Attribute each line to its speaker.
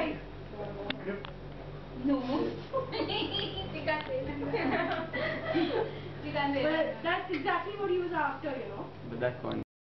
Speaker 1: like.
Speaker 2: No. You can't say that. You can't say
Speaker 1: But
Speaker 2: that.
Speaker 1: that's exactly what he was after, you know.
Speaker 3: But that coin